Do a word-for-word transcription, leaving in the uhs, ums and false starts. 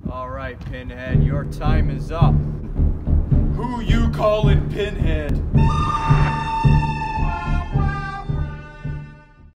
All right, Pinhead, your time is up. Who you callin' Pinhead?